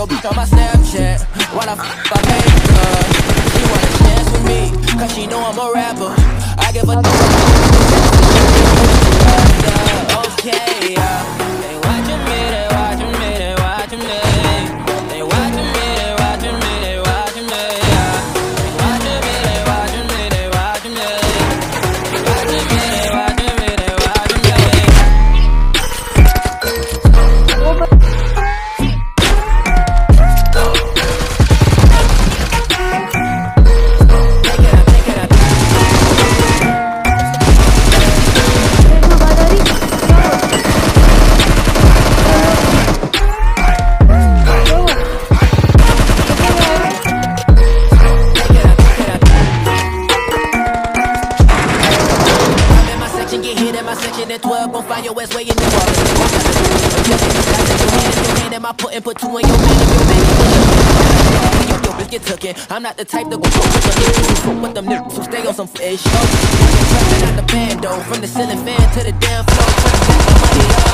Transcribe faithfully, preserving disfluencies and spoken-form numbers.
your bitch on my Snapchat while I f my makeup. She wanna dance with me, cause she know I'm a rapper. I give a okay, yeah. They watching me, they watching me, they watching me. They watching me, they watching me, they watching me, yeah. They watching me, they watching me, they watching me. They watching me, they watching me, they watching me. twelve, gon' find your ass way in the water. Am I putting put two in your man if your man your your bitch get tookin'. I'm not the type to go fuck with them niggas who with them niggas who stay on some fish. Trapping out the band though, from the ceiling fan to the damn floor. Trying to get my money up.